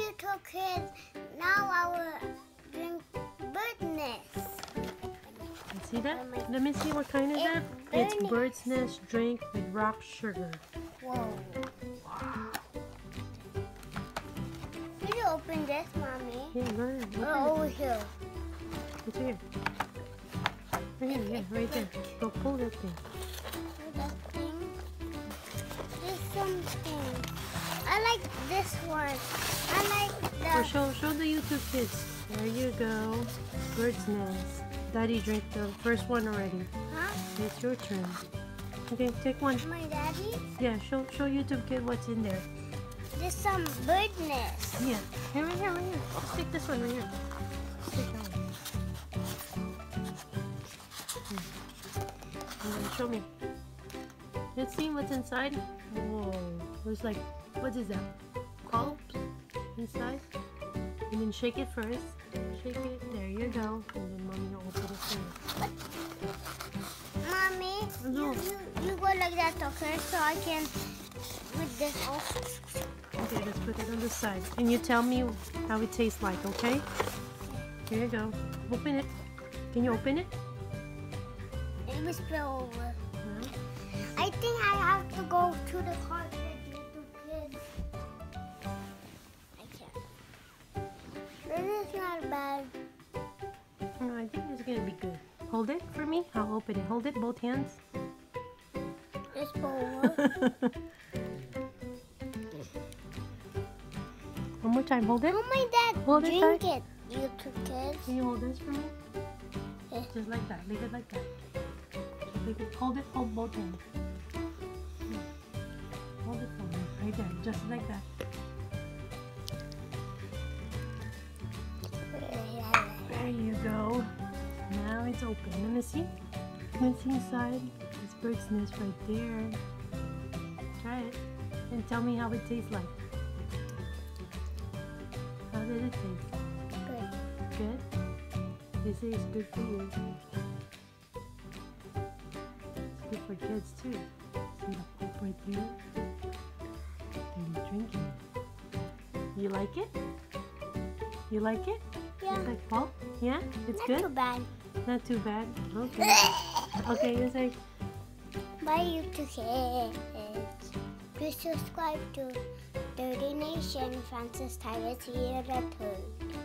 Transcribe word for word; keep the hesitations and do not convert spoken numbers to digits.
YouTube kids, now I will drink Bird's Nest. See that? Let me see what kind is that? It's Bird's Nest drink with rock sugar. Whoa. Wow. Can you open this, Mommy? Yeah, go ahead. Open Or over here? It's here. Right here, yeah, right there. Go pull that thing. That thing. There's something. I like this one. I like Or the. show, show the YouTube kids. There you go. Bird's Nest. Daddy drank the first one already. Huh? It's your turn. Okay, take one. My daddy? Yeah, show show YouTube kid what's in there. There's some Bird's Nest. Yeah, here, right here, right here. Just take this one right here. Just take that one. And then show me. Let's see what's inside. Whoa, there's like, what is that? Columns inside. And then shake it first. Shake it. There you go. And then mommy will open it for you. Mommy, No. you, you, you go like that, okay? So I can with this also. Okay, let's put it on the side. And you tell me how it tastes like, okay? Here you go. Open it. Can you open it? It will spill over. No. I think I have to go to the car to get YouTube kids. I can't. This is not bad. No, I think it's gonna be good. Hold it for me. I'll open it. Hold it, both hands. It's over. One more time. Hold it. Oh my dad, Hold it drink tight. it, YouTube kids. Can you hold this for me? Yeah. Just like that. Leave it like that. Leave it. Hold it. Hold both hands. Hold it for me. Right there. Just like that. There you go. Now it's open. Let me see. What's inside? It's Bird's Nest right there. Try it. And tell me how it tastes like. How did it taste? Good. Good? They say it's good for you. It's good for kids too. See the pulp right there? And you're drinking it. You like it? You like it? Yeah. It's like pulp? Yeah? It's Not good? too bad. Not too bad? Okay. Okay, you say. Bye, YouTube kids. Please subscribe to Dirty Nation Francis Tyrus here the third.